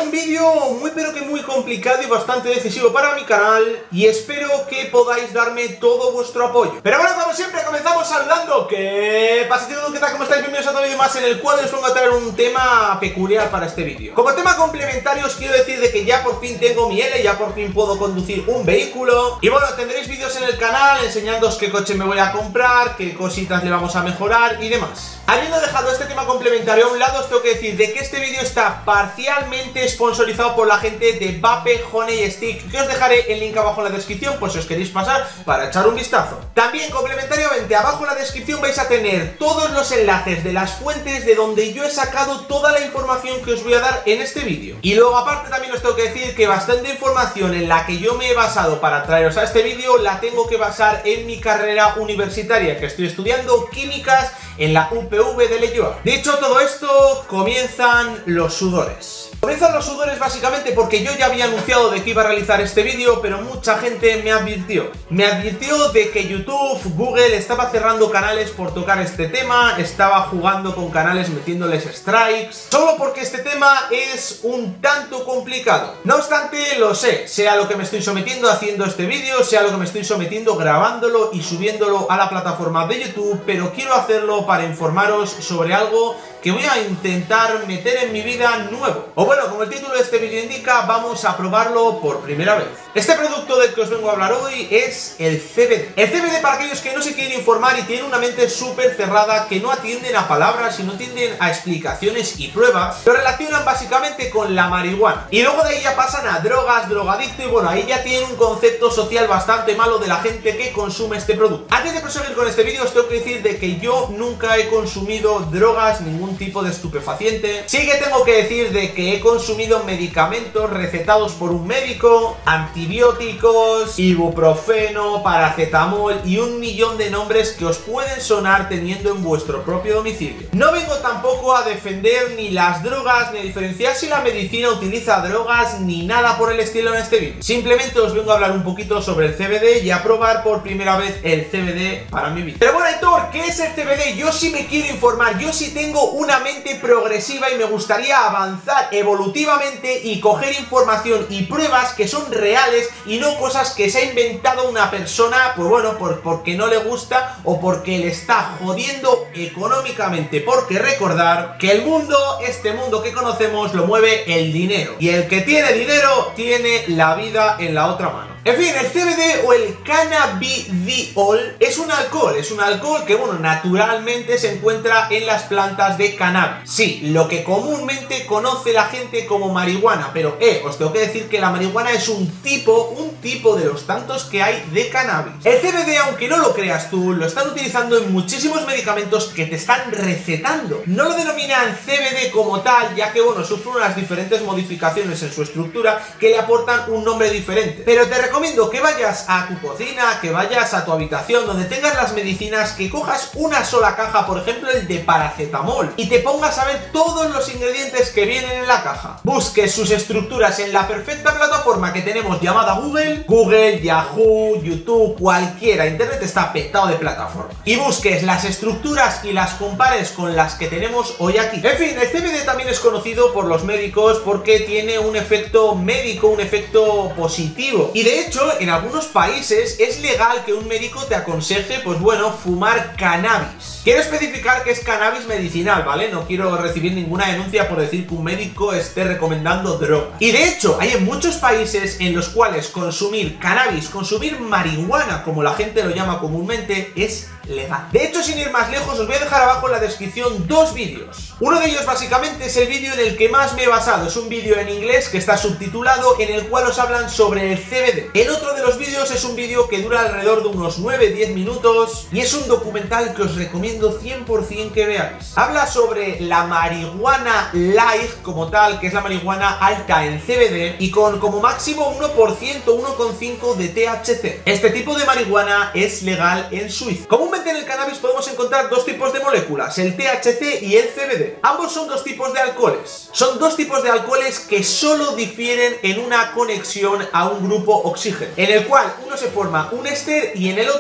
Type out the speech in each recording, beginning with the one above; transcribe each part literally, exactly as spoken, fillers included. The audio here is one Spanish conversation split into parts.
un vídeo muy pero que muy complicado y bastante decisivo para mi canal y espero que podáis darme todo vuestro apoyo. Pero bueno, como siempre, comenzamos saludando. ¿Qué pasa, tío? ¿Qué tal? ¿Cómo estáis? Bienvenidos a otro vídeo más en el cual os vengo a traer un tema peculiar para este vídeo. Como tema complementario os quiero decir de que ya por fin tengo mi L, ya por fin puedo conducir un vehículo. Y bueno, tendréis vídeos en el canal enseñándoos qué coche me voy a comprar, qué cositas le vamos a mejorar y demás. Habiendo dejado este tema complementario a un lado, os tengo que decir de que este vídeo está parcialmente sponsorizado por la gente de Vape Honey Stick, que os dejaré el link abajo en la descripción por si os queréis pasar para echar un vistazo. También complementariamente abajo en la descripción vais a tener todos los enlaces de las fuentes de donde yo he sacado toda la información que os voy a dar en este vídeo. Y luego aparte también os tengo que decir que bastante información en la que yo me he basado para traeros a este vídeo la tengo que basar en mi carrera universitaria, que estoy estudiando químicas en la U P V de Leioa. Dicho todo esto, comienzan los sudores. Comienzan los sudores básicamente porque yo ya había anunciado de que iba a realizar este vídeo, pero mucha gente me advirtió. Me advirtió de que YouTube, Google estaba cerrando canales por tocar este tema, estaba jugando con canales metiéndoles strikes, solo porque este tema es un tanto complicado. No obstante, lo sé, sé a lo que me estoy sometiendo haciendo este vídeo, sé a lo que me estoy sometiendo grabándolo y subiéndolo a la plataforma de YouTube, pero quiero hacerlo para informaros sobre algo que voy a intentar meter en mi vida nuevo. O bueno, como el título de este vídeo indica, vamos a probarlo por primera vez. Este producto del que os vengo a hablar hoy es el C B D. El C B D, para aquellos que no se quieren informar y tienen una mente súper cerrada, que no atienden a palabras y no atienden a explicaciones y pruebas, lo relacionan básicamente con la marihuana. Y luego de ahí ya pasan a drogas, drogadicto y bueno, ahí ya tienen un concepto social bastante malo de la gente que consume este producto. Antes de proseguir con este vídeo os tengo que decir de que yo nunca he consumido drogas, ningún tipo de estupefaciente. Sí que tengo que decir de que he consumido medicamentos recetados por un médico, antibióticos, ibuprofeno, paracetamol y un millón de nombres que os pueden sonar teniendo en vuestro propio domicilio. No vengo tampoco a defender ni las drogas, ni a diferenciar si la medicina utiliza drogas, ni nada por el estilo en este vídeo. Simplemente os vengo a hablar un poquito sobre el C B D y a probar por primera vez el C B D para mi vida. Pero bueno, Héctor, ¿qué es el C B D? Yo sí me quiero informar, yo sí tengo una mente progresiva y me gustaría avanzar evolutivamente y coger información y pruebas que son reales y no cosas que se ha inventado una persona, pues bueno, por, porque no le gusta o porque le está jodiendo económicamente. Porque recordar que el mundo, este mundo que conocemos, lo mueve el dinero. Y el que tiene dinero tiene la vida en la otra mano. En fin, el C B D o el cannabidiol es un alcohol, es un alcohol que, bueno, naturalmente se encuentra en las plantas de cannabis. Sí, lo que comúnmente conoce la gente como marihuana, pero, eh, os tengo que decir que la marihuana es un tipo, un tipo de los tantos que hay de cannabis. El C B D, aunque no lo creas tú, lo están utilizando en muchísimos medicamentos que te están recetando. No lo denominan C B D como tal, ya que, bueno, sufre unas diferentes modificaciones en su estructura que le aportan un nombre diferente. Pero te recomiendo que vayas a tu cocina, que vayas a tu habitación donde tengas las medicinas, que cojas una sola caja, por ejemplo el de paracetamol, y te pongas a ver todos los ingredientes que vienen en la caja. Busques sus estructuras en la perfecta plataforma que tenemos llamada Google, Google, Yahoo, YouTube, cualquiera, Internet está petado de plataformas. Y busques las estructuras y las compares con las que tenemos hoy aquí. En fin, el C B D también es conocido por los médicos porque tiene un efecto médico, un efecto positivo. Y de hecho, en algunos países es legal que un médico te aconseje, pues bueno, fumar cannabis. Quiero especificar que es cannabis medicinal, ¿vale? No quiero recibir ninguna denuncia por decir que un médico esté recomendando droga. Y de hecho, hay en muchos países en los cuales consumir cannabis, consumir marihuana, como la gente lo llama comúnmente, es legal. De hecho, sin ir más lejos, os voy a dejar abajo en la descripción dos vídeos. Uno de ellos básicamente es el vídeo en el que más me he basado. Es un vídeo en inglés que está subtitulado, en el cual os hablan sobre el C B D. El otro de los vídeos es un vídeo que dura alrededor de unos nueve a diez minutos y es un documental que os recomiendo cien por cien que veáis. Habla sobre la marihuana light como tal, que es la marihuana alta en C B D y con como máximo uno por ciento, uno coma cinco de T H C. Este tipo de marihuana es legal en Suiza. Comúnmente en el cannabis podemos encontrar dos tipos de moléculas, el T H C y el C B D. Ambos son dos tipos de alcoholes. Son dos tipos de alcoholes que solo difieren en una conexión a un grupo oxígeno, en el cual uno se forma un éster y en el otro un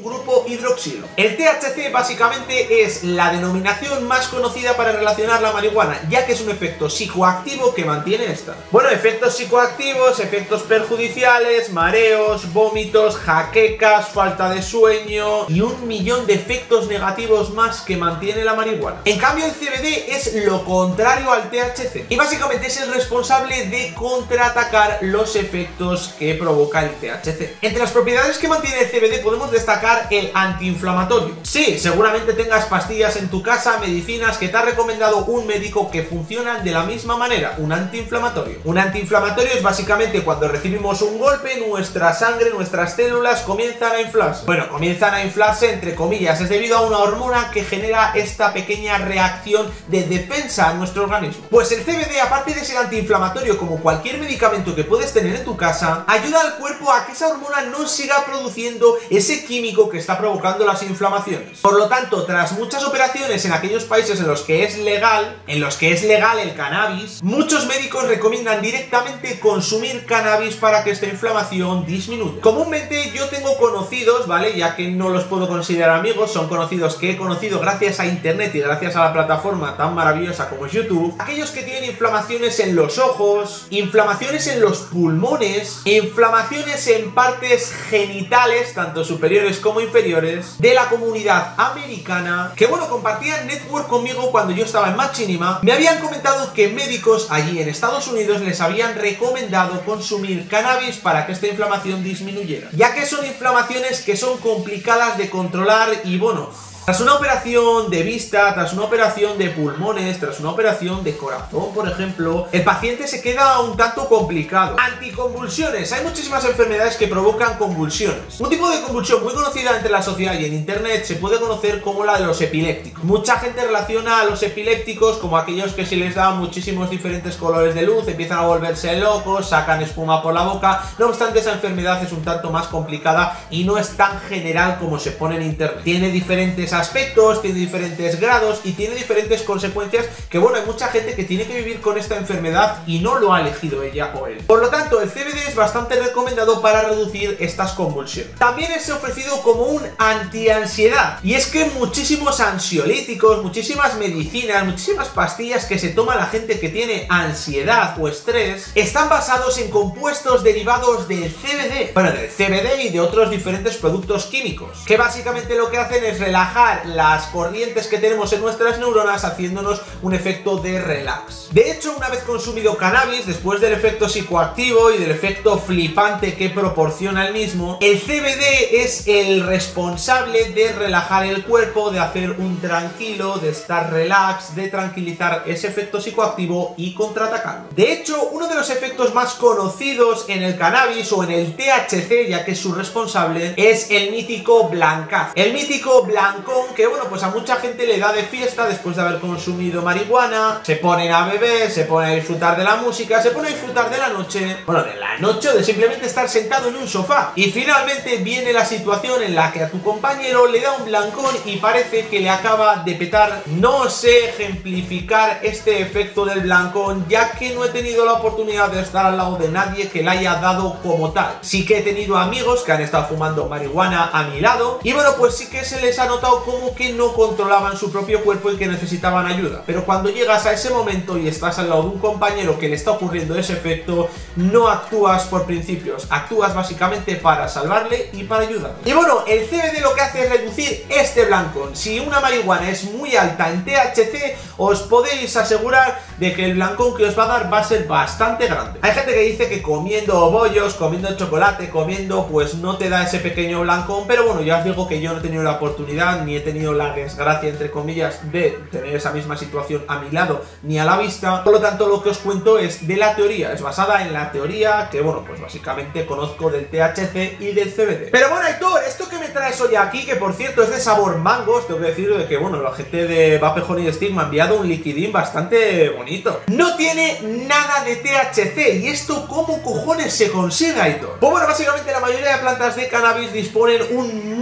un grupo hidroxilo. El T H C básicamente es la denominación más conocida para relacionar la marihuana, ya que es un efecto psicoactivo que mantiene esta. Bueno, efectos psicoactivos, efectos perjudiciales, mareos, vómitos, jaquecas, falta de sueño y un millón de efectos negativos más que mantiene la marihuana. En cambio, el C B D es lo contrario al T H C y básicamente es el responsable de contraatacar los efectos que provoca el T H C. Entre las propiedades que mantiene el C B D podemos destacar el antiinflamatorio. Sí, seguramente tengas pastillas en tu casa, medicinas que te ha recomendado un médico que funcionan de la misma manera, un antiinflamatorio. Un antiinflamatorio es básicamente cuando recibimos un golpe, nuestra sangre, nuestras células comienzan a inflarse. Bueno, comienzan a inflarse entre comillas, es debido a una hormona que genera esta pequeña reacción de defensa en nuestro organismo. Pues el C B D, aparte de ser antiinflamatorio como cualquier medicamento que puedes tener en tu casa, ayuda al cuerpo a que esa hormona no siga produciendo ese químico que está provocando las inflamaciones. Por lo tanto, tras muchas operaciones en aquellos países en los que es legal, en los que es legal el cannabis, muchos médicos recomiendan directamente consumir cannabis para que esta inflamación disminuya. Comúnmente yo tengo conocidos, ¿vale? Ya que no los puedo considerar amigos, son conocidos que he conocido gracias a internet y gracias a la plataforma tan maravillosa como es YouTube, aquellos que tienen inflamaciones en los ojos, inflamaciones en los pulmones, inflamaciones en partes genitales, tanto superiores como inferiores, de la comunidad americana, que bueno, compartían network conmigo cuando yo estaba en Machinima, me habían comentado que médicos allí en Estados Unidos les habían recomendado consumir cannabis para que esta inflamación disminuyera, ya que son inflamaciones que son complicadas de controlar y bueno, tras una operación de vista, tras una operación de pulmones, tras una operación de corazón, por ejemplo, el paciente se queda un tanto complicado. Anticonvulsiones. Hay muchísimas enfermedades que provocan convulsiones. Un tipo de convulsión muy conocida entre la sociedad y en internet se puede conocer como la de los epilépticos. Mucha gente relaciona a los epilépticos como aquellos que si les dan muchísimos diferentes colores de luz, empiezan a volverse locos, sacan espuma por la boca. No obstante, esa enfermedad es un tanto más complicada y no es tan general como se pone en internet. Tiene diferentes aspectos, tiene diferentes grados y tiene diferentes consecuencias que bueno, hay mucha gente que tiene que vivir con esta enfermedad y no lo ha elegido ella o él. Por lo tanto, el C B D es bastante recomendado para reducir estas convulsiones. También es ofrecido como un antiansiedad y es que muchísimos ansiolíticos, muchísimas medicinas, muchísimas pastillas que se toma la gente que tiene ansiedad o estrés están basados en compuestos derivados del C B D, bueno, del C B D y de otros diferentes productos químicos, que básicamente lo que hacen es relajar las corrientes que tenemos en nuestras neuronas haciéndonos un efecto de relax. De hecho, una vez consumido cannabis, después del efecto psicoactivo y del efecto flipante que proporciona el mismo, el C B D es el responsable de relajar el cuerpo, de hacer un tranquilo, de estar relax, de tranquilizar ese efecto psicoactivo y contraatacarlo. De hecho, uno de los efectos más conocidos en el cannabis o en el T H C, ya que es su responsable, es el mítico blancazo. El mítico blanco que bueno, pues a mucha gente le da de fiesta después de haber consumido marihuana, se ponen a beber, se ponen a disfrutar de la música, se ponen a disfrutar de la noche, bueno, de la noche o de simplemente estar sentado en un sofá. Y finalmente viene la situación en la que a tu compañero le da un blancón y parece que le acaba de petar. No sé ejemplificar este efecto del blancón, ya que no he tenido la oportunidad de estar al lado de nadie que le haya dado como tal. Sí que he tenido amigos que han estado fumando marihuana a mi lado y bueno, pues sí que se les ha notado como que no controlaban su propio cuerpo y que necesitaban ayuda. Pero cuando llegas a ese momento y estás al lado de un compañero que le está ocurriendo ese efecto, no actúas por principios, actúas básicamente para salvarle y para ayudarle. Y bueno, el C B D lo que hace es reducir este blancón. Si una marihuana es muy alta en T H C, os podéis asegurar de que el blancón que os va a dar va a ser bastante grande. Hay gente que dice que comiendo bollos, comiendo chocolate, comiendo, pues no te da ese pequeño blancón, pero bueno, ya os digo que yo no he tenido la oportunidad ni he tenido la desgracia, entre comillas, de tener esa misma situación a mi lado ni a la vista. Por lo tanto, lo que os cuento es de la teoría, es basada en la teoría que, bueno, pues básicamente conozco del T H C y del C B D. Pero bueno, Aitor, esto que me traes hoy aquí, que por cierto es de sabor mango, os tengo que decir de que, bueno, la gente de Vape Honey Stick me ha enviado un liquidín bastante bonito. No tiene nada de T H C, ¿y esto cómo cojones se consigue, Aitor? Pues bueno, básicamente la mayoría de plantas de cannabis disponen un muy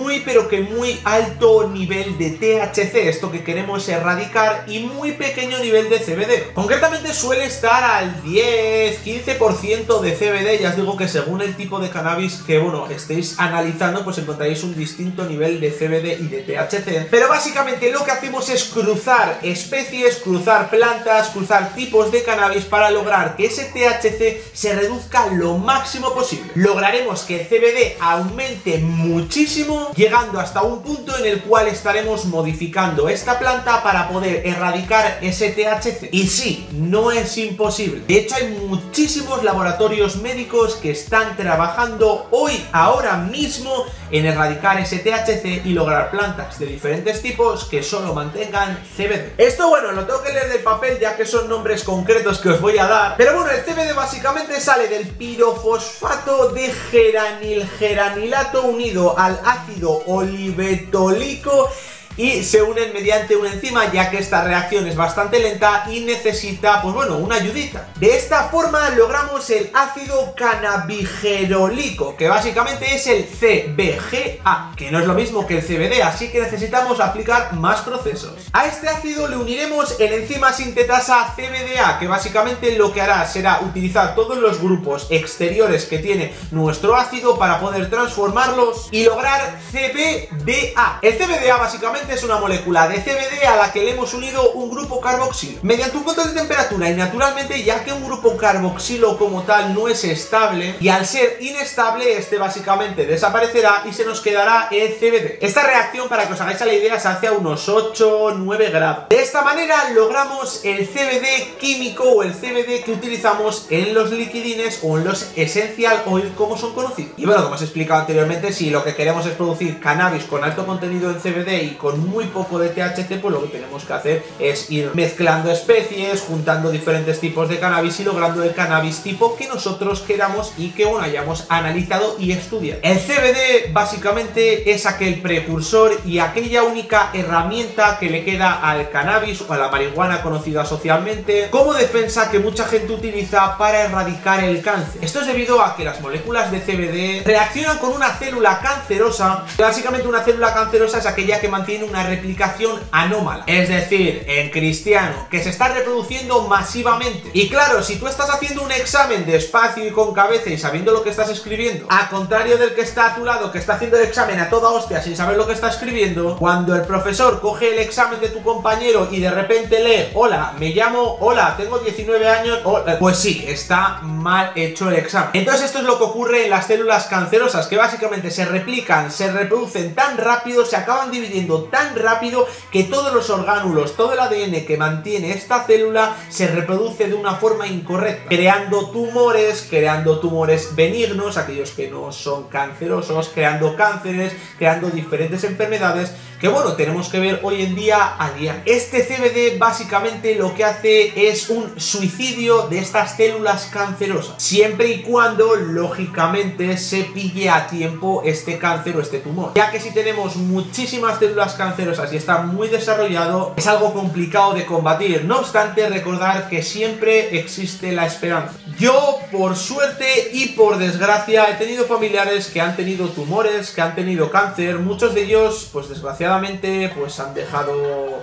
muy pero que muy alto nivel de T H C, esto que queremos erradicar, y muy pequeño nivel de C B D. Concretamente suele estar al diez a quince por ciento de C B D, ya os digo que según el tipo de cannabis que, bueno, estéis analizando, pues encontraréis un distinto nivel de C B D y de T H C. Pero básicamente lo que hacemos es cruzar especies, cruzar plantas, cruzar tipos de cannabis para lograr que ese T H C se reduzca lo máximo posible. Lograremos que el C B D aumente muchísimo, llegando hasta un punto en el cual estaremos modificando esta planta para poder erradicar ese T H C. Y sí, no es imposible. De hecho, hay muchísimos laboratorios médicos que están trabajando hoy, ahora mismo, en erradicar ese T H C y lograr plantas de diferentes tipos que solo mantengan C B D. Esto, bueno, lo tengo que leer del papel ya que son nombres concretos que os voy a dar. Pero bueno, el C B D básicamente sale del pirofosfato de geranilgeranilato unido al ácido olivetólico y se unen mediante una enzima, ya que esta reacción es bastante lenta y necesita, pues bueno, una ayudita. De esta forma logramos el ácido cannabigerolico, que básicamente es el C B G A, que no es lo mismo que el C B D, así que necesitamos aplicar más procesos. A este ácido le uniremos el enzima sintetasa C B D A, que básicamente lo que hará será utilizar todos los grupos exteriores que tiene nuestro ácido para poder transformarlos y lograr C B D A. El C B D A básicamente es una molécula de C B D a la que le hemos unido un grupo carboxilo mediante un control de temperatura, y naturalmente, ya que un grupo carboxilo como tal no es estable, y al ser inestable este básicamente desaparecerá y se nos quedará el C B D. Esta reacción, para que os hagáis a la idea, se hace a unos ocho a nueve grados. De esta manera logramos el C B D químico o el C B D que utilizamos en los liquidines o en los essential oil, como son conocidos. Y bueno, como os he explicado anteriormente, si lo que queremos es producir cannabis con alto contenido en C B D y con muy poco de T H C, pues lo que tenemos que hacer es ir mezclando especies, juntando diferentes tipos de cannabis y logrando el cannabis tipo que nosotros queramos y que, bueno, hayamos analizado y estudiado. El C B D básicamente es aquel precursor y aquella única herramienta que le queda al cannabis o a la marihuana conocida socialmente como defensa que mucha gente utiliza para erradicar el cáncer. Esto es debido a que las moléculas de C B D reaccionan con una célula cancerosa. Básicamente una célula cancerosa es aquella que mantiene una replicación anómala, es decir, en cristiano, que se está reproduciendo masivamente. Y claro, si tú estás haciendo un examen despacio y con cabeza y sabiendo lo que estás escribiendo, a contrario del que está a tu lado, que está haciendo el examen a toda hostia sin saber lo que está escribiendo, cuando el profesor coge el examen de tu compañero y de repente lee: hola, me llamo, hola, tengo diecinueve años, hola, pues sí, está mal hecho el examen. Entonces esto es lo que ocurre en las células cancerosas, que básicamente se replican, se reproducen tan rápido, se acaban dividiendo tan rápido que todos los orgánulos, todo el A D N que mantiene esta célula se reproduce de una forma incorrecta, creando tumores, creando tumores benignos, aquellos que no son cancerosos, creando cánceres, creando diferentes enfermedades que, bueno, tenemos que ver hoy en día a día. Este C B D básicamente lo que hace es un suicidio de estas células cancerosas, siempre y cuando, lógicamente, se pille a tiempo este cáncer o este tumor, ya que si tenemos muchísimas células cancerosas y está muy desarrollado, es algo complicado de combatir. No obstante, recordar que siempre existe la esperanza. Yo, por suerte y por desgracia, he tenido familiares que han tenido tumores, que han tenido cáncer. Muchos de ellos, pues desgraciadamente, pues han dejado...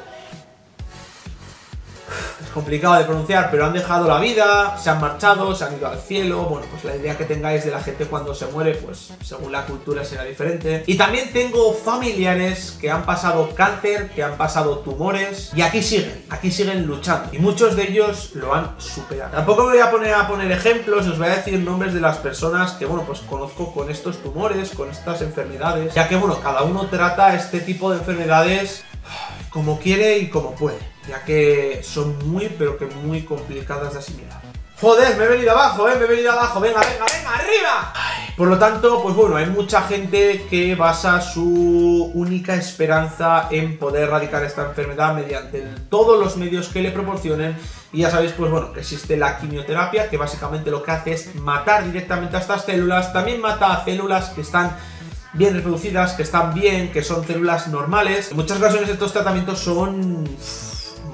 es complicado de pronunciar, pero han dejado la vida, se han marchado, se han ido al cielo. Bueno, pues la idea que tengáis de la gente cuando se muere, pues según la cultura será diferente. Y también tengo familiares que han pasado cáncer, que han pasado tumores, y aquí siguen, aquí siguen luchando. Y muchos de ellos lo han superado. Tampoco me voy a poner a poner ejemplos, os voy a decir nombres de las personas que, bueno, pues conozco con estos tumores, con estas enfermedades, ya que, bueno, cada uno trata este tipo de enfermedades como quiere y como puede, ya que son muy, pero que muy complicadas de asimilar. Joder, me he venido abajo, eh, me he venido abajo, venga, venga, venga, arriba. Ay. Por lo tanto, pues bueno, hay mucha gente que basa su única esperanza en poder erradicar esta enfermedad mediante el, todos los medios que le proporcionen. Y ya sabéis, pues bueno, que existe la quimioterapia, que básicamente lo que hace es matar directamente a estas células. También mata a células que están bien reproducidas, que están bien, que son células normales. En muchas ocasiones estos tratamientos son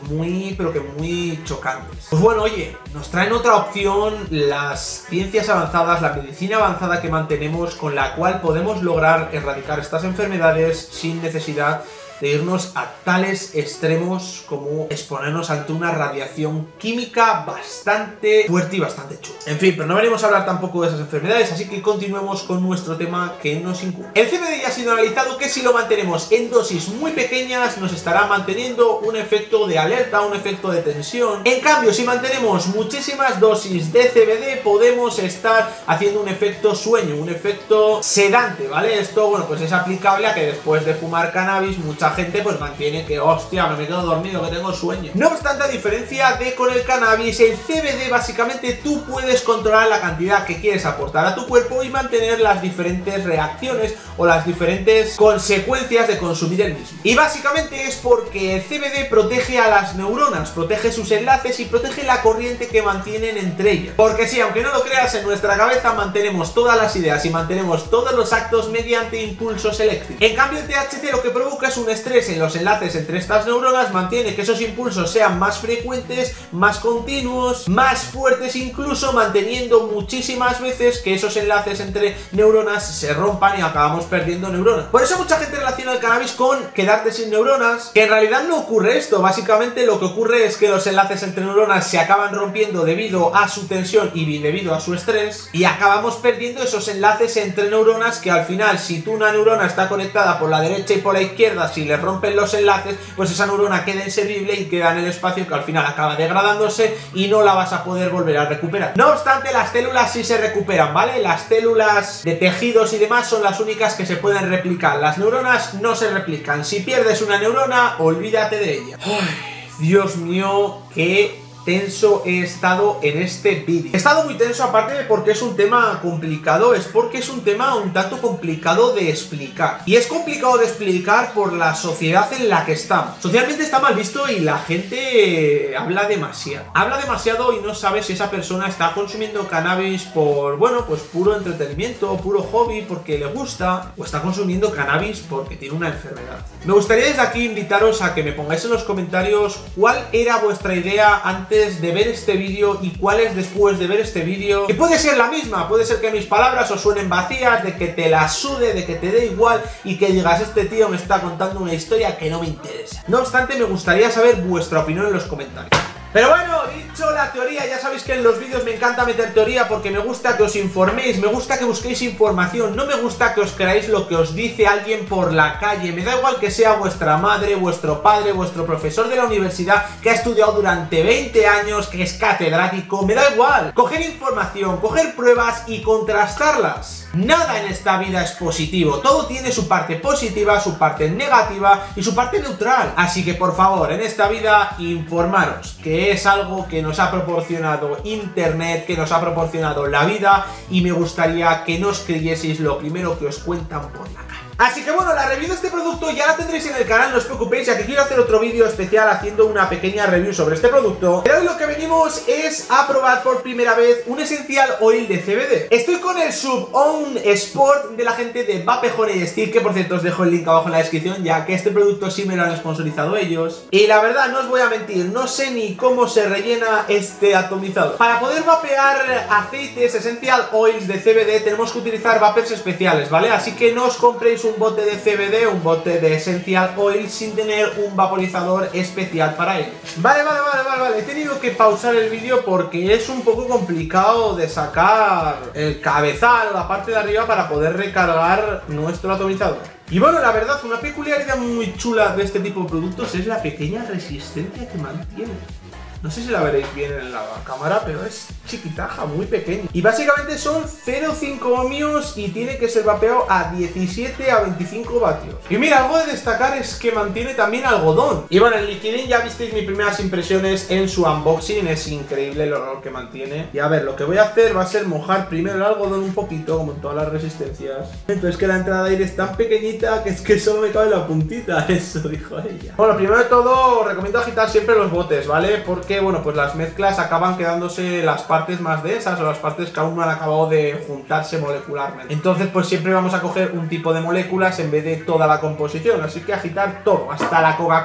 muy, pero que muy chocantes. Pues bueno, oye, nos traen otra opción, las ciencias avanzadas, la medicina avanzada que mantenemos, con la cual podemos lograr erradicar estas enfermedades sin necesidad de irnos a tales extremos como exponernos ante una radiación química bastante fuerte y bastante chula. En fin, pero no venimos a hablar tampoco de esas enfermedades, así que continuemos con nuestro tema que nos incumbe. El C B D ya ha sido analizado que si lo mantenemos en dosis muy pequeñas nos estará manteniendo un efecto de alerta, un efecto de tensión. En cambio, si mantenemos muchísimas dosis de C B D podemos estar haciendo un efecto sueño, un efecto sedante, ¿vale? Esto, bueno, pues es aplicable a que después de fumar cannabis mucha gente pues mantiene que, hostia, me quedo dormido, que tengo sueño. No obstante, a diferencia de con el cannabis, el C B D básicamente tú puedes controlar la cantidad que quieres aportar a tu cuerpo y mantener las diferentes reacciones o las diferentes consecuencias de consumir el mismo. Y básicamente es porque el C B D protege a las neuronas, protege sus enlaces y protege la corriente que mantienen entre ellas. Porque sí, aunque no lo creas, en nuestra cabeza mantenemos todas las ideas y mantenemos todos los actos mediante impulsos eléctricos. En cambio, el T H C lo que provoca es un estrés en los enlaces entre estas neuronas, mantiene que esos impulsos sean más frecuentes, más continuos, más fuertes, incluso manteniendo muchísimas veces que esos enlaces entre neuronas se rompan y acabamos perdiendo neuronas. Por eso mucha gente relaciona el cannabis con quedarte sin neuronas, que en realidad no ocurre esto. Básicamente lo que ocurre es que los enlaces entre neuronas se acaban rompiendo debido a su tensión y debido a su estrés, y acabamos perdiendo esos enlaces entre neuronas que al final, si tú una neurona está conectada por la derecha y por la izquierda, si le rompen los enlaces, pues esa neurona queda inservible y queda en el espacio, que al final acaba degradándose y no la vas a poder volver a recuperar. No obstante, las células sí se recuperan, ¿vale? Las células de tejidos y demás son las únicas que se pueden replicar. Las neuronas no se replican. Si pierdes una neurona, olvídate de ella. Ay, Dios mío, qué tenso he estado en este vídeo. He estado muy tenso, aparte de porque es un tema complicado, es porque es un tema un tanto complicado de explicar. Y es complicado de explicar por la sociedad en la que estamos. Socialmente está mal visto y la gente habla demasiado. Habla demasiado y no sabe si esa persona está consumiendo cannabis por, bueno, pues puro entretenimiento, puro hobby, porque le gusta, o está consumiendo cannabis porque tiene una enfermedad. Me gustaría desde aquí invitaros a que me pongáis en los comentarios cuál era vuestra idea antes de ver este vídeo y cuál es después de ver este vídeo. Y puede ser la misma, puede ser que mis palabras os suenen vacías, de que te la sude, de que te dé igual y que digas, este tío me está contando una historia que no me interesa. No obstante, me gustaría saber vuestra opinión en los comentarios. Pero bueno, dicho la teoría, ya sabéis que en los vídeos me encanta meter teoría porque me gusta que os informéis, me gusta que busquéis información, no me gusta que os creáis lo que os dice alguien por la calle. Me da igual que sea vuestra madre, vuestro padre, vuestro profesor de la universidad que ha estudiado durante veinte años, que es catedrático, me da igual. Coger información, coger pruebas y contrastarlas. Nada en esta vida es positivo, todo tiene su parte positiva, su parte negativa y su parte neutral. Así que por favor, en esta vida informaros, que es algo que nos ha proporcionado internet, que nos ha proporcionado la vida, y me gustaría que no os creyeseis lo primero que os cuentan por la calle. Así que bueno, la review de este producto ya la tendréis en el canal, no os preocupéis, ya que quiero hacer otro vídeo especial haciendo una pequeña review sobre este producto. Pero hoy lo que venimos es a probar por primera vez un Essential Oil de C B D. Estoy con el Sub-On Sport de la gente de Vape Honey Stick, que por cierto os dejo el link abajo en la descripción, ya que este producto sí me lo han sponsorizado ellos. Y la verdad, no os voy a mentir, no sé ni cómo se rellena este atomizador. Para poder vapear aceites Essential Oils de C B D tenemos que utilizar vapers especiales, ¿vale? Así que no os compréis un bote de C B D, un bote de Essential Oil sin tener un vaporizador especial para ello. Vale, vale, vale, vale, vale. He tenido que pausar el vídeo porque es un poco complicado de sacar el cabezal o la parte de arriba para poder recargar nuestro atomizador. Y bueno, la verdad, una peculiaridad muy chula de este tipo de productos es la pequeña resistencia que mantiene. No sé si la veréis bien en la cámara, pero es chiquitaja, muy pequeña. Y básicamente son cero coma cinco ohmios y tiene que ser vapeado a diecisiete a veinticinco vatios. Y mira, algo de destacar es que mantiene también algodón. Y bueno, el liquidín ya visteis mis primeras impresiones en su unboxing. Es increíble el olor que mantiene. Y a ver, lo que voy a hacer va a ser mojar primero el algodón un poquito, como en todas las resistencias. Entonces que la entrada de aire es tan pequeñita que es que solo me cabe la puntita. Eso dijo ella. Bueno, primero de todo, os recomiendo agitar siempre los botes, ¿vale? Porque bueno, pues las mezclas acaban quedándose las partes más densas o las partes que aún no han acabado de juntarse molecularmente. Entonces pues siempre vamos a coger un tipo de moléculas en vez de toda la composición, así que agitar todo, hasta la Coca-Cola.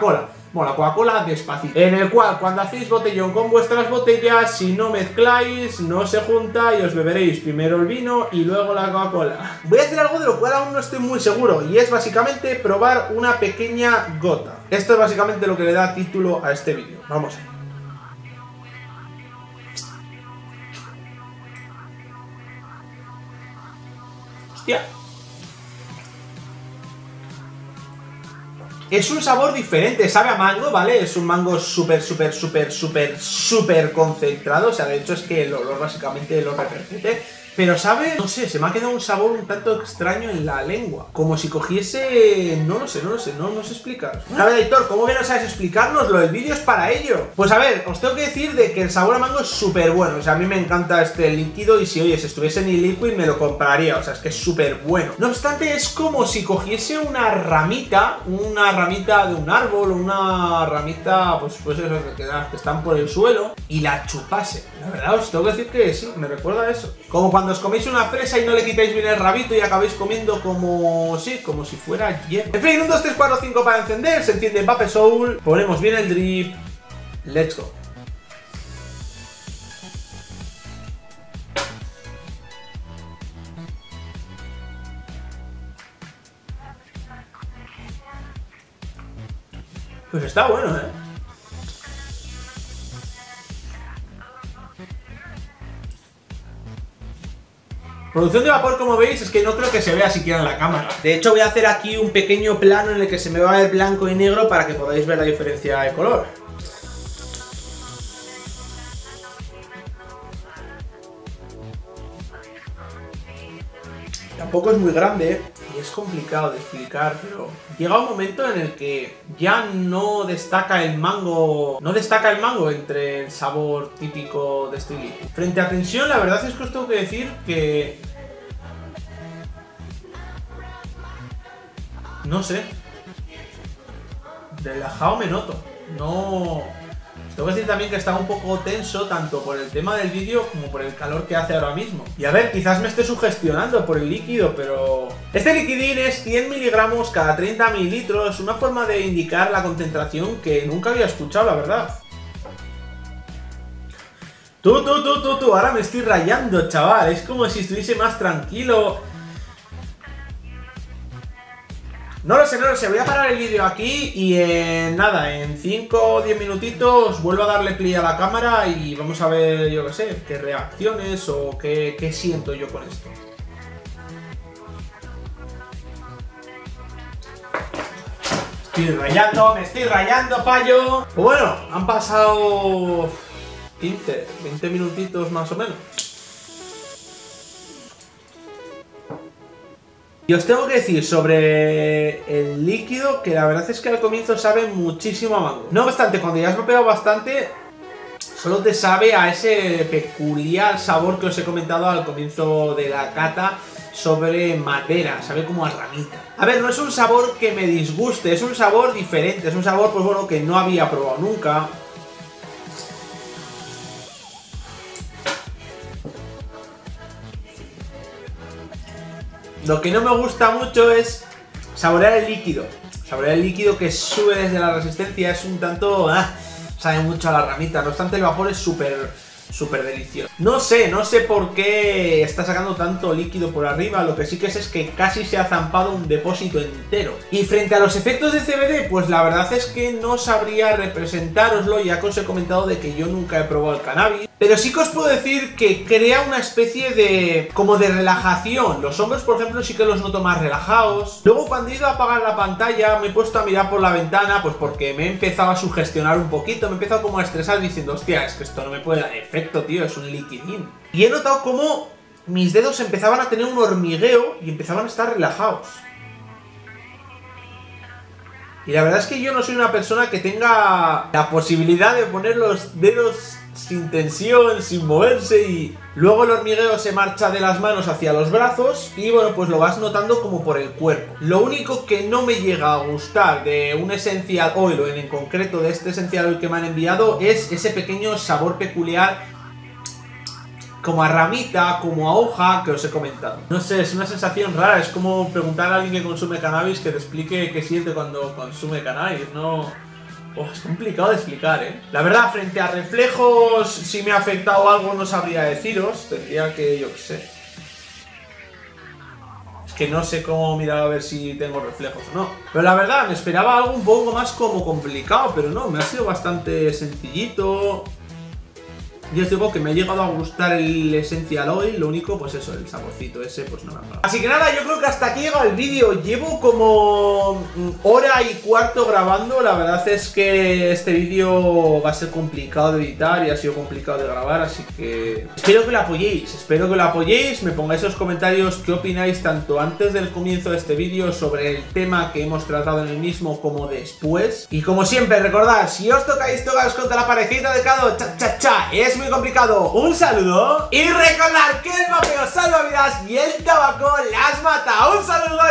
bueno, la Coca-Cola despacito, en el cual cuando hacéis botellón con vuestras botellas, si no mezcláis, no se junta y os beberéis primero el vino y luego la Coca-Cola. Voy a hacer algo de lo cual aún no estoy muy seguro, y es básicamente probar una pequeña gota. Esto es básicamente lo que le da título a este vídeo. Vamos. Hostia. Es un sabor diferente, sabe a mango, ¿vale? Es un mango súper, súper, súper, súper, súper concentrado. O sea, de hecho es que el olor básicamente lo repercute. Pero sabe, no sé, se me ha quedado un sabor un tanto extraño en la lengua. Como si cogiese... no lo sé, no lo sé, no, no sé explicar. A ver, editor, ¿cómo que no sabes explicárnoslo? El vídeo es para ello. Pues a ver, os tengo que decir de que el sabor a mango es súper bueno. O sea, a mí me encanta este líquido y si, oye, si estuviese en e-liquid me lo compraría. O sea, es que es súper bueno. No obstante, es como si cogiese una ramita, una ramita de un árbol, una ramita, pues, pues eso, que, que están por el suelo, y la chupase. La verdad, os tengo que decir que sí, me recuerda a eso. Como cuando os coméis una fresa y no le quitáis bien el rabito y acabáis comiendo como... sí, como si fuera hierro. En fin, un, dos, tres, cuatro, cinco para encender, se enciende Vape Soul, ponemos bien el drip, let's go. Pues está bueno, ¿eh? Producción de vapor, como veis, es que no creo que se vea siquiera en la cámara. De hecho, voy a hacer aquí un pequeño plano en el que se me va a ver blanco y negro para que podáis ver la diferencia de color. Tampoco es muy grande y es complicado de explicar, pero llega un momento en el que ya no destaca el mango, no destaca el mango entre el sabor típico de este líquido. Frente a tensión, la verdad es que os tengo que decir que... no sé. Relajado me noto. No... Tengo que decir también que está un poco tenso tanto por el tema del vídeo como por el calor que hace ahora mismo. Y a ver, quizás me esté sugestionando por el líquido, pero... Este liquidín es cien miligramos cada treinta mililitros, una forma de indicar la concentración que nunca había escuchado, la verdad. Tú, tú, tú, tú, tú, ahora me estoy rayando, chaval. Es como si estuviese más tranquilo. No lo sé, no lo sé, voy a parar el vídeo aquí y en nada, en cinco o diez minutitos vuelvo a darle play a la cámara y vamos a ver, yo qué sé, qué reacciones o qué, qué siento yo con esto. Estoy rayando, me estoy rayando, payo. Pues bueno, han pasado quince, veinte minutitos más o menos. Y os tengo que decir sobre el líquido que la verdad es que al comienzo sabe muchísimo a mango. No obstante, cuando ya has vapeado bastante, solo te sabe a ese peculiar sabor que os he comentado al comienzo de la cata sobre madera, sabe como a ramita. A ver, no es un sabor que me disguste, es un sabor diferente, es un sabor, pues bueno, que no había probado nunca. Lo que no me gusta mucho es saborear el líquido. Saborear el líquido que sube desde la resistencia es un tanto... Ah, sabe mucho a la ramita. No obstante, el vapor es súper... súper delicioso. No sé, no sé por qué está sacando tanto líquido por arriba. Lo que sí que sé es que casi se ha zampado un depósito entero. Y frente a los efectos de C B D, pues la verdad es que no sabría representároslo, ya que os he comentado de que yo nunca he probado el cannabis. Pero sí que os puedo decir que crea una especie de... como de relajación. Los hombros, por ejemplo, sí que los noto más relajados. Luego, cuando he ido a apagar la pantalla, me he puesto a mirar por la ventana, pues porque me he empezado a sugestionar un poquito. Me he empezado como a estresar diciendo, hostia, es que esto no me puede dar efecto, tío, es un liquidín. Y he notado como mis dedos empezaban a tener un hormigueo y empezaban a estar relajados. Y la verdad es que yo no soy una persona que tenga la posibilidad de poner los dedos sin tensión, sin moverse, y luego el hormigueo se marcha de las manos hacia los brazos y bueno, pues lo vas notando como por el cuerpo. Lo único que no me llega a gustar de un Essential Oil, o en concreto de este Essential Oil que me han enviado, es ese pequeño sabor peculiar como a ramita, como a hoja que os he comentado. No sé, es una sensación rara, es como preguntar a alguien que consume cannabis que te explique qué siente cuando consume cannabis, no... Oh, es complicado de explicar, ¿eh? La verdad, frente a reflejos, si me ha afectado algo no sabría deciros. Tendría que, yo qué sé. Es que no sé cómo mirar a ver si tengo reflejos o no. Pero la verdad, me esperaba algo un poco más como complicado, pero no, me ha sido bastante sencillito. Yo os digo que me ha llegado a gustar el Essential Oil, lo único, pues eso, el saborcito ese, pues no me ha gustado. Así que nada, yo creo que hasta aquí llega el vídeo. Llevo como hora y cuarto grabando. La verdad es que este vídeo va a ser complicado de editar y ha sido complicado de grabar, así que espero que lo apoyéis, espero que lo apoyéis. Me pongáis en los comentarios qué opináis tanto antes del comienzo de este vídeo sobre el tema que hemos tratado en el mismo como después. Y como siempre, recordad, si os tocáis tocaros contra la parejita de Cado, cha cha cha, es muy complicado. Un saludo y recordad que el mapeo salva vidas y el tabaco las mata. Un saludo.